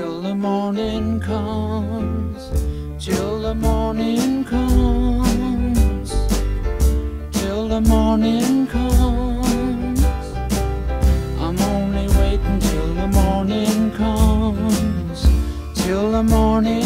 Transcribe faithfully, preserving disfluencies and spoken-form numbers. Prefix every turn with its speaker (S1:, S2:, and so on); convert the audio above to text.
S1: till the morning comes, till the morning comes, till the morning comes. I'm only waiting till the morning comes, till the morning